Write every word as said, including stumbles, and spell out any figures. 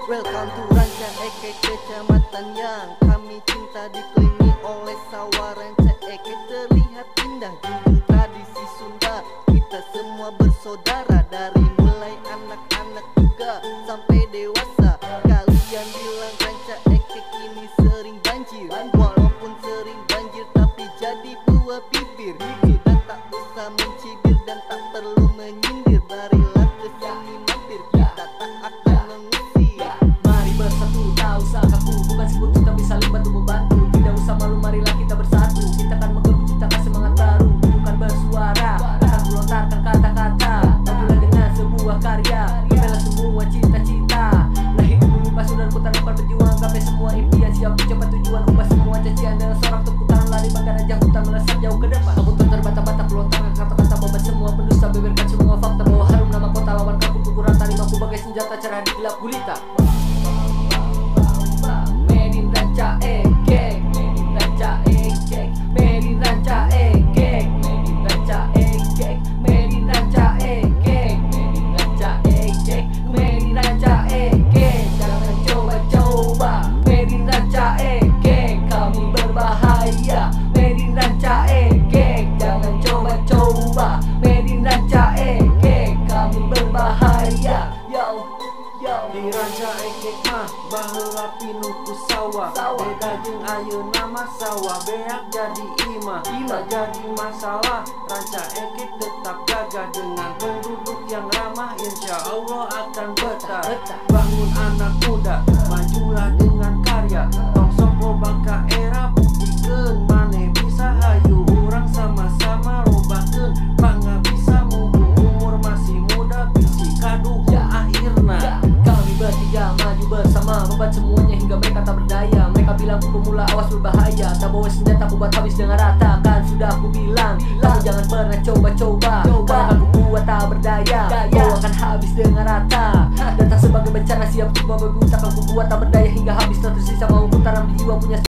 Welcome to Ranca Ekek, kecamatan yang kami cinta, dikelilingi oleh sawah. Ranca Ekek terlihat indah, junjung tradisi Sunda. Kita semua bersaudara, dari mulai anak-anak juga sampai dewasa. Kalian bilang Ranca Ekek ini sering banjir, walaupun sering banjir tapi jadi buah bibir. Kita tak usah mencibir dan tak perlu menyindir. Marilah kesini mampir, kita tak akan mengusir. Mari bersatu, tak usah kaku, bukan sekutu tapi saling bantu membantu. Tidak usah malu, marilah kita bersatu. Kita akan menciptakan semangat baru, bukan bersuara, akan melontarkan kata-kata. Majulah dengan sebuah karya, bela semua cita-cita. Lah hidup bumi pasu dan putaran berjuang, gapai semua impian, siap mencapai tujuan. Ubah semua cacian dengan seorang tepuk tangan, lari bagai raja hutan melesat jauh ke depan. Kamu terbata-bata, pelontarkan kata-kata, bobat semua pendusta, beberkan semua fakta. Bawa harum nama kota, lawan kampung kukuran tali mampu bagai senjata cerah di gelap gulita. Made in Ranca Ekek, made in Ranca Ekek, made in Ranca Ekek, made in Ranca Ekek, made in Ranca Ekek, made in Ranca Ekek, made in Ranca Ekek. Jangan coba-coba, made in Ranca Ekek, kami berbahaya. Made in Ranca Ekek, jangan coba-coba, made in Ranca Ekek, kami berbahaya. Yo, yo. Di Ranca Ekek mah baheula pinuku sawah, beda jeung ayeuna mah sawah beak jadi imah. Tak jadi masalah, Ranca Ekek tetap gagah dengan penduduk yang ramah, insya Allah akan betah. Bangun anak muda, majulah dengan karya, tong sok loba ka era, buktikeun maneh bisa hayu. Urang sama-sama lobakeun bangga bisa mumpung umur masih muda, bisi kaduh akhirna. Kami bertiga maju bersama, membuat semuanya hingga mereka tak berdaya. Mereka bilang ku pemula, awas berbahaya. Tak bawa senjata, ku buat habis dengan rata. Kan sudah ku bilang, kamu jangan pernah coba-coba, karena aku kuat tak berdaya. Kau akan habis dengan rata. Datang sebagai bencana, siap untuk membutakan, ku buat tak berdaya hingga habis. Tak tersisa mau ku tanam di jiwa punya